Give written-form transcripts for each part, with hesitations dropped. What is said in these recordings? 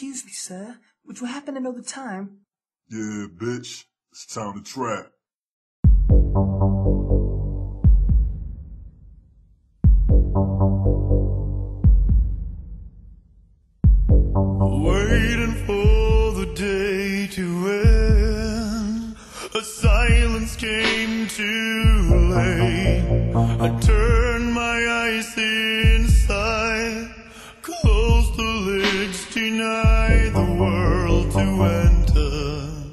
Excuse me, sir, would you happen to know the time? Yeah, bitch. It's time to trap. Waiting for the day to end. A silence came too late. I turned my eyes inside, closed the lids, denied the world to enter.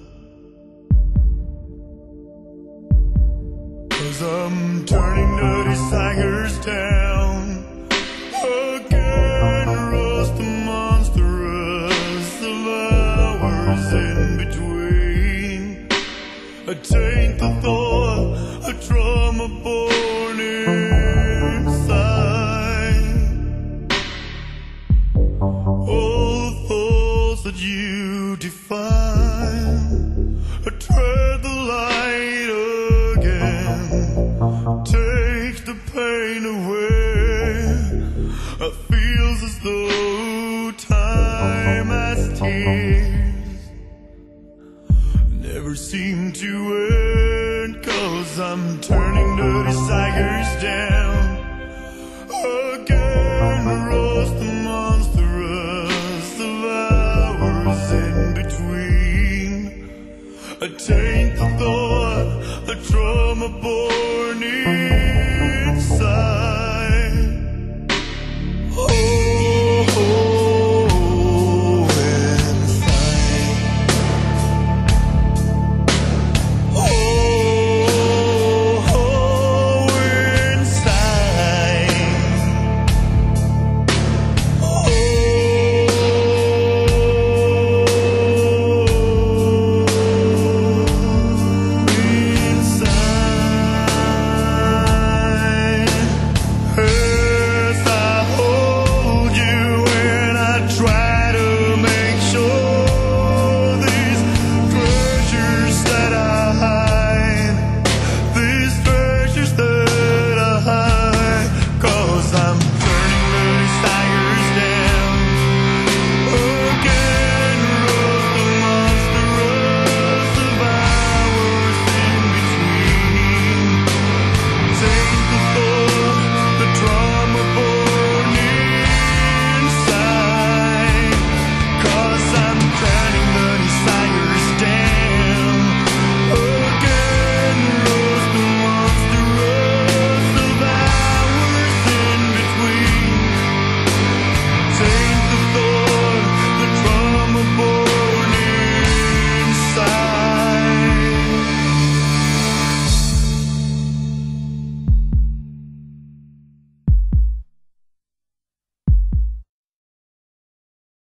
'Cause I'm turning the desires down again, rust the monstrous of hours in between. I take the thought, a trauma born inside. All the thoughts that you define, I tread the light again, take the pain away. It feels as though time has tears never seem to end. 'Cause I'm turning the desires down again, rust the monstrous of hours in between. I take the thought, the trauma born in.